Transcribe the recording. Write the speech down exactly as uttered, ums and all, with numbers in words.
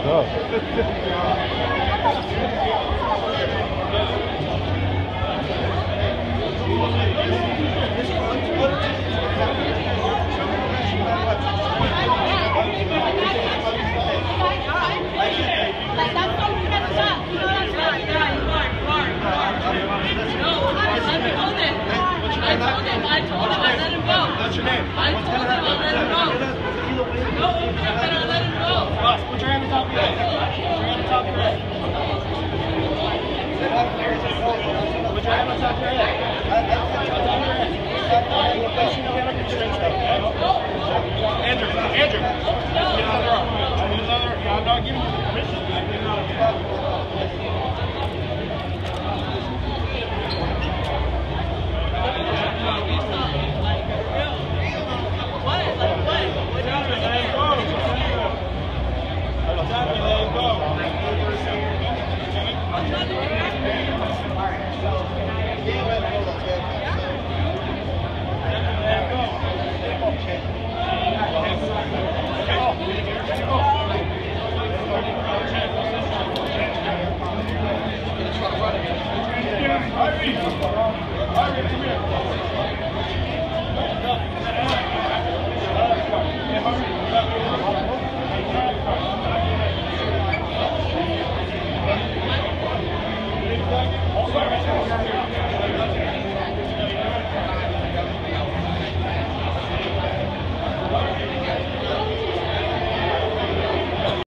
go. Like that's so you got to stop. You know that's right. Yeah, you are, you are, you are. No, I let me hold it. I told him, I told him I let him go. What's your name? I told him I let him go. No, open up and I let him go. Boss, put your hand on top of your head. Put your hand on top of your head. Put your hand on top of your head. On top of your head. Andrew, Andrew.